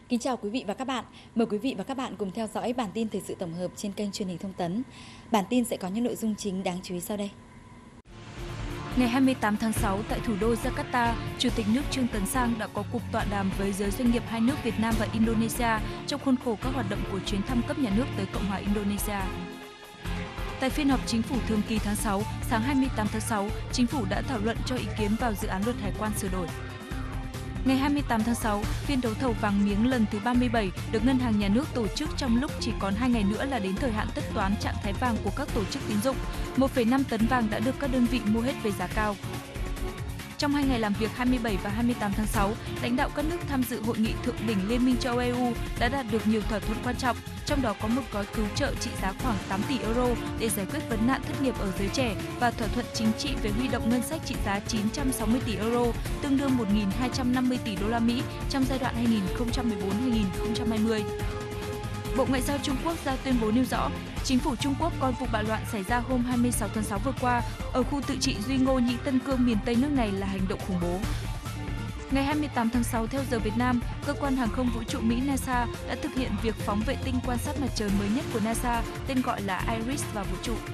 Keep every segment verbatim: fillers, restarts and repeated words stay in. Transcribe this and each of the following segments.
Kính chào quý vị và các bạn. Mời quý vị và các bạn cùng theo dõi bản tin thời sự tổng hợp trên kênh truyền hình Thông tấn. Bản tin sẽ có những nội dung chính đáng chú ý sau đây. Ngày hai mươi tám tháng sáu, tại thủ đô Jakarta, Chủ tịch nước Trương Tấn Sang đã có cuộc tọa đàm với giới doanh nghiệp hai nước Việt Nam và Indonesia trong khuôn khổ các hoạt động của chuyến thăm cấp nhà nước tới Cộng hòa Indonesia. Tại phiên họp Chính phủ thường kỳ tháng sáu, sáng hai mươi tám tháng sáu, Chính phủ đã thảo luận cho ý kiến vào dự án luật hải quan sửa đổi. Ngày hai mươi tám tháng sáu, phiên đấu thầu vàng miếng lần thứ ba mươi bảy được Ngân hàng Nhà nước tổ chức trong lúc chỉ còn hai ngày nữa là đến thời hạn tất toán trạng thái vàng của các tổ chức tín dụng. một phẩy năm tấn vàng đã được các đơn vị mua hết với giá cao. Trong hai ngày làm việc hai mươi bảy và hai mươi tám tháng sáu, lãnh đạo các nước tham dự hội nghị thượng đỉnh Liên minh châu Âu E U đã đạt được nhiều thỏa thuận quan trọng, trong đó có một gói cứu trợ trị giá khoảng tám tỷ euro để giải quyết vấn nạn thất nghiệp ở giới trẻ và thỏa thuận chính trị về huy động ngân sách trị giá chín trăm sáu mươi tỷ euro, tương đương một nghìn hai trăm năm mươi tỷ đô la Mỹ trong giai đoạn hai nghìn không trăm mười bốn đến hai nghìn không trăm hai mươi. Bộ Ngoại giao Trung Quốc ra tuyên bố nêu rõ, Chính phủ Trung Quốc coi vụ bạo loạn xảy ra hôm hai mươi sáu tháng sáu vừa qua ở khu tự trị Duy Ngô Nhĩ Tân Cương miền Tây nước này là hành động khủng bố. Ngày hai mươi tám tháng sáu theo giờ Việt Nam, cơ quan hàng không vũ trụ Mỹ NASA đã thực hiện việc phóng vệ tinh quan sát mặt trời mới nhất của NASA, tên gọi là IRIS vào vũ trụ.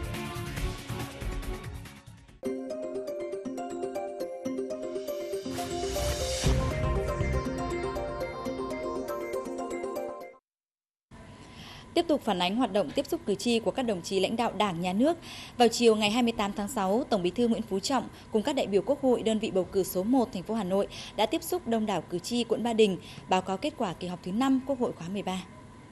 Tiếp tục phản ánh hoạt động tiếp xúc cử tri của các đồng chí lãnh đạo Đảng, Nhà nước, vào chiều ngày hai mươi tám tháng sáu, Tổng Bí thư Nguyễn Phú Trọng cùng các đại biểu Quốc hội đơn vị bầu cử số một thành phố Hà Nội đã tiếp xúc đông đảo cử tri quận Ba Đình, báo cáo kết quả kỳ họp thứ năm Quốc hội khóa mười ba.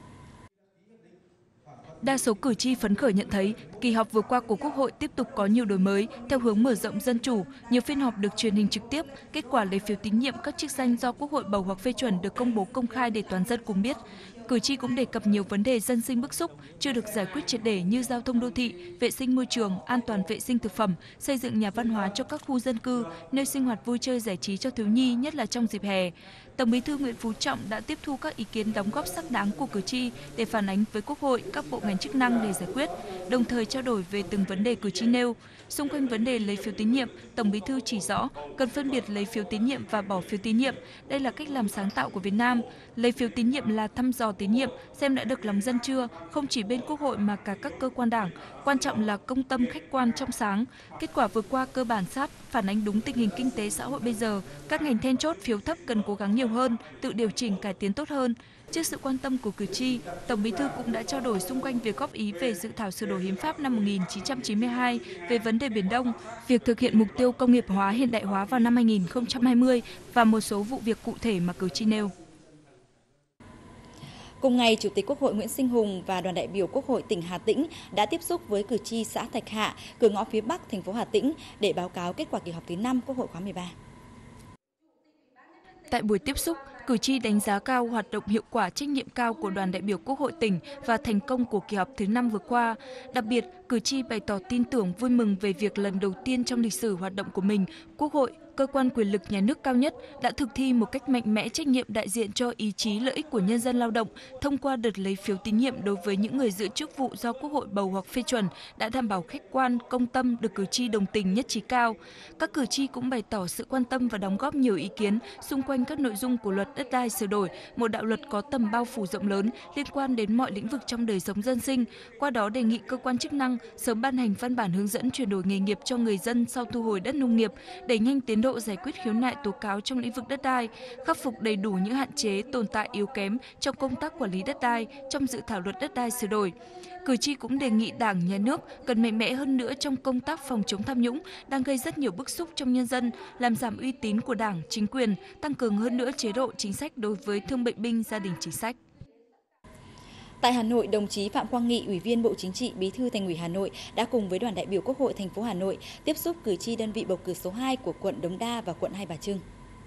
Đa số cử tri phấn khởi nhận thấy, kỳ họp vừa qua của Quốc hội tiếp tục có nhiều đổi mới, theo hướng mở rộng dân chủ, nhiều phiên họp được truyền hình trực tiếp, kết quả lấy phiếu tín nhiệm các chức danh do Quốc hội bầu hoặc phê chuẩn được công bố công khai để toàn dân cùng biết. Cử tri cũng đề cập nhiều vấn đề dân sinh bức xúc, chưa được giải quyết triệt để như giao thông đô thị, vệ sinh môi trường, an toàn vệ sinh thực phẩm, xây dựng nhà văn hóa cho các khu dân cư, nơi sinh hoạt vui chơi giải trí cho thiếu nhi, nhất là trong dịp hè. Tổng Bí thư Nguyễn Phú Trọng đã tiếp thu các ý kiến đóng góp xác đáng của cử tri để phản ánh với Quốc hội, các bộ ngành chức năng để giải quyết, đồng thời trao đổi về từng vấn đề cử tri nêu. Xung quanh vấn đề lấy phiếu tín nhiệm, Tổng Bí thư chỉ rõ cần phân biệt lấy phiếu tín nhiệm và bỏ phiếu tín nhiệm. Đây là cách làm sáng tạo của Việt Nam. Lấy phiếu tín nhiệm là thăm dò tín nhiệm, xem đã được lòng dân chưa, không chỉ bên Quốc hội mà cả các cơ quan Đảng. Quan trọng là công tâm, khách quan, trong sáng. Kết quả vừa qua cơ bản sát, phản ánh đúng tình hình kinh tế xã hội bây giờ. Các ngành then chốt phiếu thấp cần cố gắng nhiều hơn, tự điều chỉnh cải tiến tốt hơn. Trước sự quan tâm của cử tri, Tổng Bí thư cũng đã trao đổi xung quanh việc góp ý về dự thảo sửa đổi hiến pháp năm một nghìn chín trăm chín mươi hai về vấn đề Biển Đông, việc thực hiện mục tiêu công nghiệp hóa hiện đại hóa vào năm hai nghìn không trăm hai mươi và một số vụ việc cụ thể mà cử tri nêu. Cùng ngày, Chủ tịch Quốc hội Nguyễn Sinh Hùng và đoàn đại biểu Quốc hội tỉnh Hà Tĩnh đã tiếp xúc với cử tri xã Thạch Hạ, cửa ngõ phía Bắc thành phố Hà Tĩnh để báo cáo kết quả kỳ họp thứ năm Quốc hội khóa mười ba. Tại buổi tiếp xúc, cử tri đánh giá cao hoạt động hiệu quả trách nhiệm cao của đoàn đại biểu Quốc hội tỉnh và thành công của kỳ họp thứ năm vừa qua. Đặc biệt, cử tri bày tỏ tin tưởng vui mừng về việc lần đầu tiên trong lịch sử hoạt động của mình, Quốc hội, cơ quan quyền lực nhà nước cao nhất, đã thực thi một cách mạnh mẽ trách nhiệm đại diện cho ý chí lợi ích của nhân dân lao động thông qua đợt lấy phiếu tín nhiệm đối với những người giữ chức vụ do Quốc hội bầu hoặc phê chuẩn đã đảm bảo khách quan, công tâm, được cử tri đồng tình nhất trí cao. Các cử tri cũng bày tỏ sự quan tâm và đóng góp nhiều ý kiến xung quanh các nội dung của luật đất đai sửa đổi, một đạo luật có tầm bao phủ rộng lớn liên quan đến mọi lĩnh vực trong đời sống dân sinh. Qua đó đề nghị cơ quan chức năng sớm ban hành văn bản hướng dẫn chuyển đổi nghề nghiệp cho người dân sau thu hồi đất nông nghiệp, đẩy nhanh tiến độ giải quyết khiếu nại tố cáo trong lĩnh vực đất đai, khắc phục đầy đủ những hạn chế tồn tại yếu kém trong công tác quản lý đất đai trong dự thảo luật đất đai sửa đổi. Cử tri cũng đề nghị Đảng, Nhà nước cần mạnh mẽ hơn nữa trong công tác phòng chống tham nhũng đang gây rất nhiều bức xúc trong nhân dân, làm giảm uy tín của Đảng, chính quyền, tăng cường hơn nữa chế độ chính sách đối với thương bệnh binh, gia đình chính sách. Tại Hà Nội, đồng chí Phạm Quang Nghị, Ủy viên Bộ Chính trị, Bí thư Thành ủy Hà Nội đã cùng với đoàn đại biểu Quốc hội thành phố Hà Nội tiếp xúc cử tri đơn vị bầu cử số hai của quận Đống Đa và quận Hai Bà Trưng.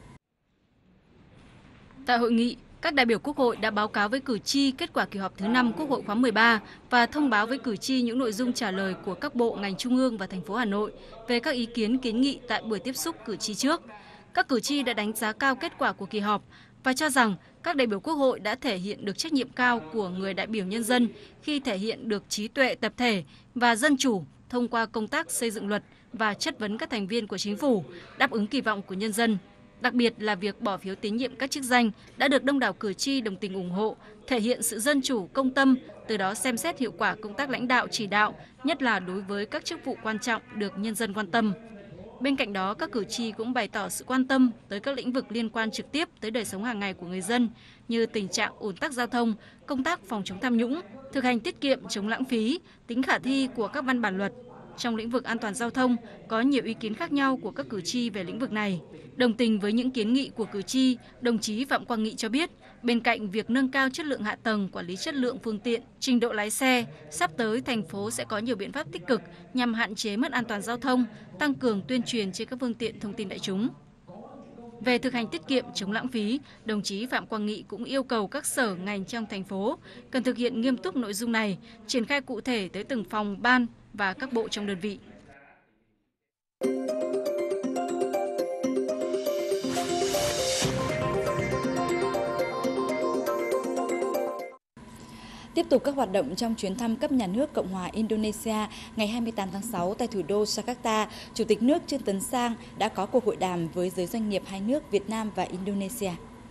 Tại hội nghị, các đại biểu Quốc hội đã báo cáo với cử tri kết quả kỳ họp thứ năm Quốc hội khóa mười ba và thông báo với cử tri những nội dung trả lời của các bộ ngành trung ương và thành phố Hà Nội về các ý kiến kiến nghị tại buổi tiếp xúc cử tri trước. Các cử tri đã đánh giá cao kết quả của kỳ họp và cho rằng các đại biểu Quốc hội đã thể hiện được trách nhiệm cao của người đại biểu nhân dân khi thể hiện được trí tuệ tập thể và dân chủ thông qua công tác xây dựng luật và chất vấn các thành viên của chính phủ, đáp ứng kỳ vọng của nhân dân. Đặc biệt là việc bỏ phiếu tín nhiệm các chức danh đã được đông đảo cử tri đồng tình ủng hộ, thể hiện sự dân chủ, công tâm, từ đó xem xét hiệu quả công tác lãnh đạo chỉ đạo, nhất là đối với các chức vụ quan trọng được nhân dân quan tâm. Bên cạnh đó, các cử tri cũng bày tỏ sự quan tâm tới các lĩnh vực liên quan trực tiếp tới đời sống hàng ngày của người dân như tình trạng ùn tắc giao thông, công tác phòng chống tham nhũng, thực hành tiết kiệm chống lãng phí, tính khả thi của các văn bản luật. Trong lĩnh vực an toàn giao thông, có nhiều ý kiến khác nhau của các cử tri về lĩnh vực này. Đồng tình với những kiến nghị của cử tri, đồng chí Phạm Quang Nghị cho biết, bên cạnh việc nâng cao chất lượng hạ tầng, quản lý chất lượng phương tiện, trình độ lái xe, sắp tới thành phố sẽ có nhiều biện pháp tích cực nhằm hạn chế mất an toàn giao thông, tăng cường tuyên truyền trên các phương tiện thông tin đại chúng. Về thực hành tiết kiệm chống lãng phí, đồng chí Phạm Quang Nghị cũng yêu cầu các sở ngành trong thành phố cần thực hiện nghiêm túc nội dung này, triển khai cụ thể tới từng phòng, ban và các bộ trong đơn vị. Tiếp tục các hoạt động trong chuyến thăm cấp nhà nước Cộng hòa Indonesia ngày hai mươi tám tháng sáu tại thủ đô Jakarta, Chủ tịch nước Trương Tấn Sang đã có cuộc hội đàm với giới doanh nghiệp hai nước Việt Nam và Indonesia.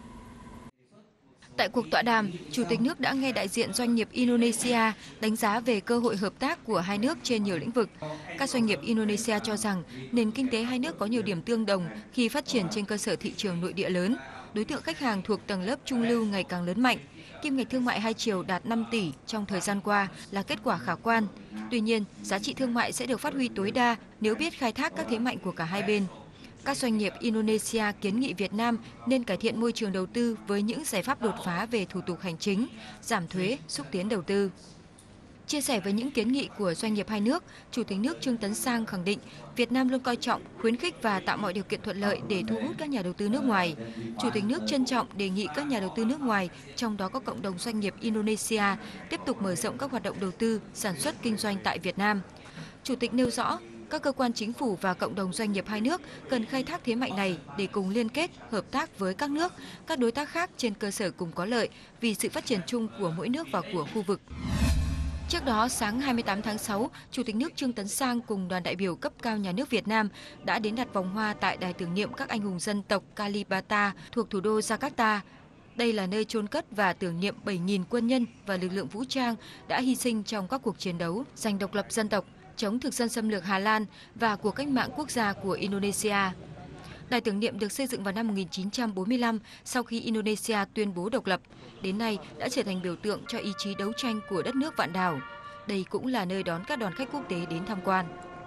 Tại cuộc tọa đàm, Chủ tịch nước đã nghe đại diện doanh nghiệp Indonesia đánh giá về cơ hội hợp tác của hai nước trên nhiều lĩnh vực. Các doanh nghiệp Indonesia cho rằng nền kinh tế hai nước có nhiều điểm tương đồng khi phát triển trên cơ sở thị trường nội địa lớn. Đối tượng khách hàng thuộc tầng lớp trung lưu ngày càng lớn mạnh. Kim ngạch thương mại hai chiều đạt năm tỷ trong thời gian qua là kết quả khả quan. Tuy nhiên, giá trị thương mại sẽ được phát huy tối đa nếu biết khai thác các thế mạnh của cả hai bên. Các doanh nghiệp Indonesia kiến nghị Việt Nam nên cải thiện môi trường đầu tư với những giải pháp đột phá về thủ tục hành chính, giảm thuế, xúc tiến đầu tư. Chia sẻ với những kiến nghị của doanh nghiệp hai nước, Chủ tịch nước Trương Tấn Sang khẳng định Việt Nam luôn coi trọng, khuyến khích và tạo mọi điều kiện thuận lợi để thu hút các nhà đầu tư nước ngoài. Chủ tịch nước trân trọng đề nghị các nhà đầu tư nước ngoài, trong đó có cộng đồng doanh nghiệp Indonesia, tiếp tục mở rộng các hoạt động đầu tư, sản xuất kinh doanh tại Việt Nam. Chủ tịch nêu rõ, các cơ quan chính phủ và cộng đồng doanh nghiệp hai nước cần khai thác thế mạnh này để cùng liên kết, hợp tác với các nước, các đối tác khác trên cơ sở cùng có lợi vì sự phát triển chung của mỗi nước và của khu vực. Trước đó, sáng hai mươi tám tháng sáu, Chủ tịch nước Trương Tấn Sang cùng đoàn đại biểu cấp cao nhà nước Việt Nam đã đến đặt vòng hoa tại đài tưởng niệm các anh hùng dân tộc Kalibata thuộc thủ đô Jakarta. Đây là nơi chôn cất và tưởng niệm bảy nghìn quân nhân và lực lượng vũ trang đã hy sinh trong các cuộc chiến đấu giành độc lập dân tộc, chống thực dân xâm lược Hà Lan và cuộc cách mạng quốc gia của Indonesia. Đài tưởng niệm được xây dựng vào năm một nghìn chín trăm bốn mươi lăm sau khi Indonesia tuyên bố độc lập, đến nay đã trở thành biểu tượng cho ý chí đấu tranh của đất nước vạn đảo. Đây cũng là nơi đón các đoàn khách quốc tế đến tham quan.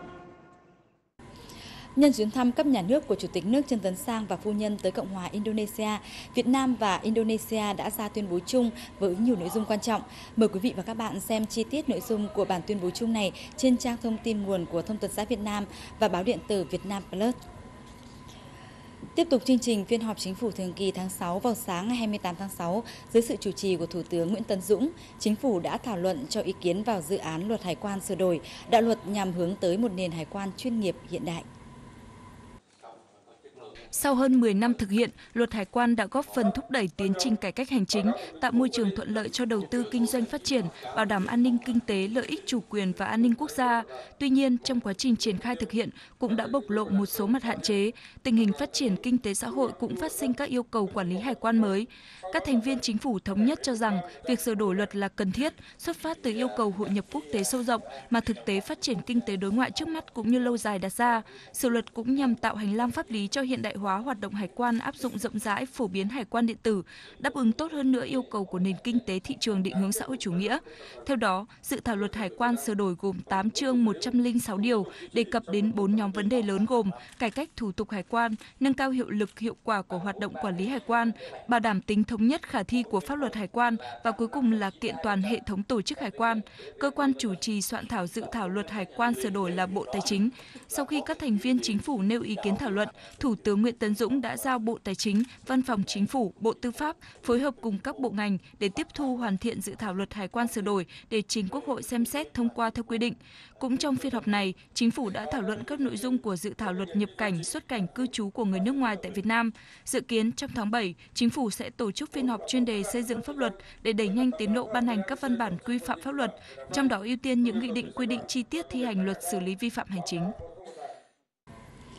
Nhân chuyến thăm cấp nhà nước của Chủ tịch nước Trương Tấn Sang và phu nhân tới Cộng hòa Indonesia, Việt Nam và Indonesia đã ra tuyên bố chung với nhiều nội dung quan trọng. Mời quý vị và các bạn xem chi tiết nội dung của bản tuyên bố chung này trên trang thông tin nguồn của Thông tấn xã Việt Nam và báo điện tử Việt Nam Plus. Tiếp tục chương trình phiên họp Chính phủ thường kỳ tháng sáu vào sáng ngày hai mươi tám tháng sáu, dưới sự chủ trì của Thủ tướng Nguyễn Tấn Dũng, Chính phủ đã thảo luận cho ý kiến vào dự án luật hải quan sửa đổi, đạo luật nhằm hướng tới một nền hải quan chuyên nghiệp hiện đại. Sau hơn mười năm thực hiện, luật hải quan đã góp phần thúc đẩy tiến trình cải cách hành chính, tạo môi trường thuận lợi cho đầu tư kinh doanh phát triển, bảo đảm an ninh kinh tế, lợi ích chủ quyền và an ninh quốc gia. Tuy nhiên, trong quá trình triển khai thực hiện cũng đã bộc lộ một số mặt hạn chế, tình hình phát triển kinh tế xã hội cũng phát sinh các yêu cầu quản lý hải quan mới. Các thành viên chính phủ thống nhất cho rằng việc sửa đổi luật là cần thiết, xuất phát từ yêu cầu hội nhập quốc tế sâu rộng mà thực tế phát triển kinh tế đối ngoại trước mắt cũng như lâu dài đặt ra. Sửa luật cũng nhằm tạo hành lang pháp lý cho hiện đại hóa hoạt động hải quan, áp dụng rộng rãi, phổ biến hải quan điện tử, đáp ứng tốt hơn nữa yêu cầu của nền kinh tế thị trường định hướng xã hội chủ nghĩa. Theo đó, dự thảo luật hải quan sửa đổi gồm tám chương một trăm lẻ sáu điều, đề cập đến bốn nhóm vấn đề lớn gồm cải cách thủ tục hải quan, nâng cao hiệu lực hiệu quả của hoạt động quản lý hải quan, bảo đảm tính thống nhất khả thi của pháp luật hải quan và cuối cùng là kiện toàn hệ thống tổ chức hải quan. Cơ quan chủ trì soạn thảo dự thảo luật hải quan sửa đổi là Bộ Tài chính. Sau khi các thành viên chính phủ nêu ý kiến thảo luận, Thủ tướng Nguyễn Tấn Dũng đã giao Bộ Tài chính, Văn phòng Chính phủ, Bộ Tư pháp phối hợp cùng các bộ ngành để tiếp thu hoàn thiện dự thảo luật hải quan sửa đổi để trình Quốc hội xem xét thông qua theo quy định. Cũng trong phiên họp này, Chính phủ đã thảo luận các nội dung của dự thảo luật nhập cảnh, xuất cảnh cư trú của người nước ngoài tại Việt Nam. Dự kiến trong tháng bảy, Chính phủ sẽ tổ chức phiên họp chuyên đề xây dựng pháp luật để đẩy nhanh tiến độ ban hành các văn bản quy phạm pháp luật, trong đó ưu tiên những nghị định quy định chi tiết thi hành luật xử lý vi phạm hành chính.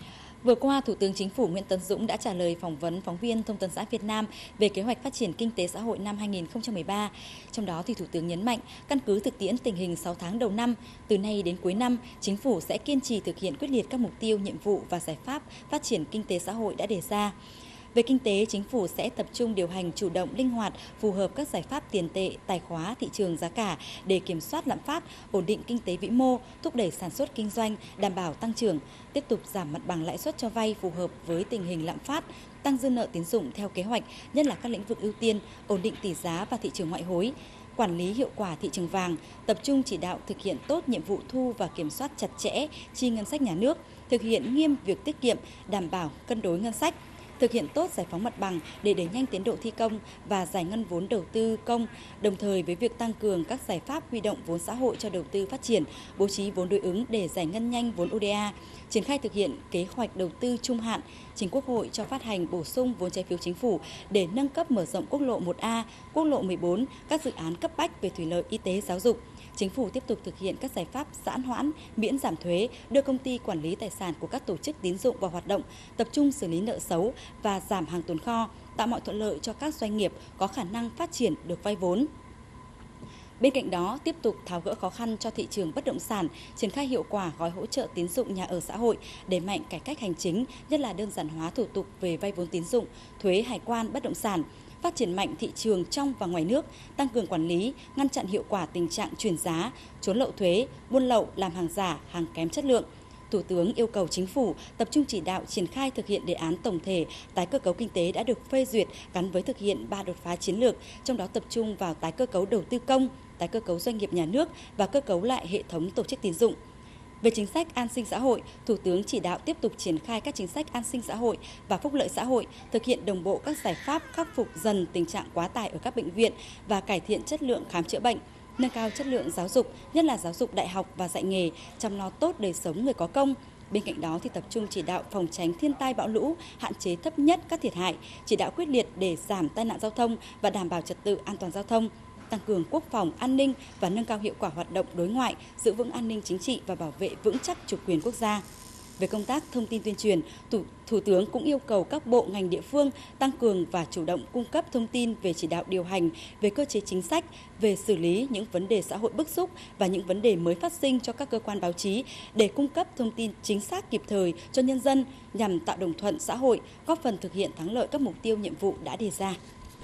Vừa qua, Thủ tướng Chính phủ Nguyễn Tấn Dũng đã trả lời phỏng vấn phóng viên Thông tấn xã Việt Nam về kế hoạch phát triển kinh tế xã hội năm hai nghìn không trăm mười ba. Trong đó, thì Thủ tướng nhấn mạnh, căn cứ thực tiễn tình hình sáu tháng đầu năm, từ nay đến cuối năm, Chính phủ sẽ kiên trì thực hiện quyết liệt các mục tiêu, nhiệm vụ và giải pháp phát triển kinh tế xã hội đã đề ra. Về kinh tế, Chính phủ sẽ tập trung điều hành chủ động, linh hoạt, phù hợp các giải pháp tiền tệ, tài khóa, thị trường giá cả để kiểm soát lạm phát, ổn định kinh tế vĩ mô, thúc đẩy sản xuất kinh doanh, đảm bảo tăng trưởng, tiếp tục giảm mặt bằng lãi suất cho vay phù hợp với tình hình lạm phát, tăng dư nợ tín dụng theo kế hoạch, nhất là các lĩnh vực ưu tiên, ổn định tỷ giá và thị trường ngoại hối. Quản lý hiệu quả thị trường vàng, tập trung chỉ đạo thực hiện tốt nhiệm vụ thu và kiểm soát chặt chẽ chi ngân sách nhà nước, thực hiện nghiêm việc tiết kiệm, đảm bảo cân đối ngân sách, thực hiện tốt giải phóng mặt bằng để đẩy nhanh tiến độ thi công và giải ngân vốn đầu tư công, đồng thời với việc tăng cường các giải pháp huy động vốn xã hội cho đầu tư phát triển, bố trí vốn đối ứng để giải ngân nhanh vốn ô đê a, triển khai thực hiện kế hoạch đầu tư trung hạn, trình Quốc hội cho phát hành bổ sung vốn trái phiếu chính phủ để nâng cấp mở rộng quốc lộ một A, quốc lộ mười bốn, các dự án cấp bách về thủy lợi, y tế, giáo dục. Chính phủ tiếp tục thực hiện các giải pháp giãn hoãn, miễn giảm thuế, đưa công ty quản lý tài sản của các tổ chức tín dụng vào hoạt động, tập trung xử lý nợ xấu và giảm hàng tồn kho, tạo mọi thuận lợi cho các doanh nghiệp có khả năng phát triển được vay vốn. Bên cạnh đó, tiếp tục tháo gỡ khó khăn cho thị trường bất động sản, triển khai hiệu quả gói hỗ trợ tín dụng nhà ở xã hội, đẩy mạnh cải cách hành chính, nhất là đơn giản hóa thủ tục về vay vốn tín dụng, thuế, hải quan, bất động sản, phát triển mạnh thị trường trong và ngoài nước, tăng cường quản lý, ngăn chặn hiệu quả tình trạng chuyển giá, trốn lậu thuế, buôn lậu, làm hàng giả, hàng kém chất lượng. Thủ tướng yêu cầu Chính phủ tập trung chỉ đạo triển khai thực hiện đề án tổng thể tái cơ cấu kinh tế đã được phê duyệt gắn với thực hiện ba đột phá chiến lược, trong đó tập trung vào tái cơ cấu đầu tư công, tái cơ cấu doanh nghiệp nhà nước và cơ cấu lại hệ thống tổ chức tín dụng. Về chính sách an sinh xã hội, Thủ tướng chỉ đạo tiếp tục triển khai các chính sách an sinh xã hội và phúc lợi xã hội, thực hiện đồng bộ các giải pháp khắc phục dần tình trạng quá tải ở các bệnh viện và cải thiện chất lượng khám chữa bệnh, nâng cao chất lượng giáo dục, nhất là giáo dục đại học và dạy nghề, chăm lo tốt đời sống người có công. Bên cạnh đó thì tập trung chỉ đạo phòng tránh thiên tai bão lũ, hạn chế thấp nhất các thiệt hại, chỉ đạo quyết liệt để giảm tai nạn giao thông và đảm bảo trật tự an toàn giao thông, tăng cường quốc phòng, an ninh và nâng cao hiệu quả hoạt động đối ngoại, giữ vững an ninh chính trị và bảo vệ vững chắc chủ quyền quốc gia. Về công tác thông tin tuyên truyền, Thủ, Thủ tướng cũng yêu cầu các bộ ngành địa phương tăng cường và chủ động cung cấp thông tin về chỉ đạo điều hành, về cơ chế chính sách, về xử lý những vấn đề xã hội bức xúc và những vấn đề mới phát sinh cho các cơ quan báo chí để cung cấp thông tin chính xác kịp thời cho nhân dân nhằm tạo đồng thuận xã hội, góp phần thực hiện thắng lợi các mục tiêu nhiệm vụ đã đề ra.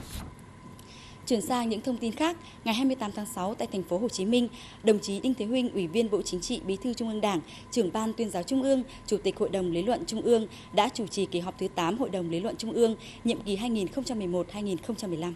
Chuyển sang những thông tin khác, ngày hai mươi tám tháng sáu tại thành phố Hồ Chí Minh, đồng chí Đinh Thế Huynh, Ủy viên Bộ Chính trị, Bí thư Trung ương Đảng, Trưởng ban Tuyên giáo Trung ương, Chủ tịch Hội đồng Lý luận Trung ương đã chủ trì kỳ họp thứ tám Hội đồng Lý luận Trung ương, nhiệm kỳ hai nghìn không trăm mười một đến hai nghìn không trăm mười lăm.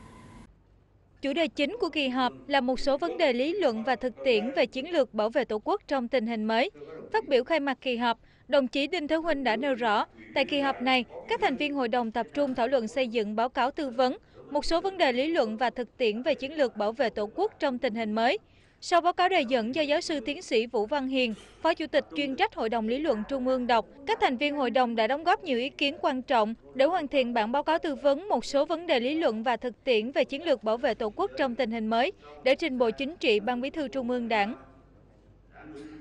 Chủ đề chính của kỳ họp là một số vấn đề lý luận và thực tiễn về chiến lược bảo vệ Tổ quốc trong tình hình mới. Phát biểu khai mạc kỳ họp, đồng chí Đinh Thế Huynh đã nêu rõ, tại kỳ họp này, các thành viên hội đồng tập trung thảo luận xây dựng báo cáo tư vấn, một số vấn đề lý luận và thực tiễn về chiến lược bảo vệ Tổ quốc trong tình hình mới. Sau báo cáo đề dẫn do giáo sư tiến sĩ Vũ Văn Hiền, Phó Chủ tịch chuyên trách Hội đồng Lý luận Trung ương đọc, các thành viên hội đồng đã đóng góp nhiều ý kiến quan trọng để hoàn thiện bản báo cáo tư vấn một số vấn đề lý luận và thực tiễn về chiến lược bảo vệ Tổ quốc trong tình hình mới để trình Bộ Chính trị, Ban Bí thư Trung ương Đảng.